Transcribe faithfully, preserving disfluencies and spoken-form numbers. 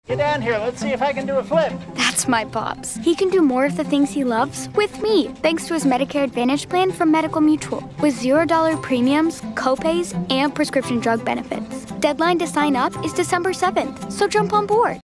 Get down here. Let's see if I can do a flip. That's my Pops. He can do more of the things he loves with me, thanks to his Medicare Advantage plan from Medical Mutual, with zero dollar premiums, copays, and prescription drug benefits. Deadline to sign up is December seventh, so jump on board.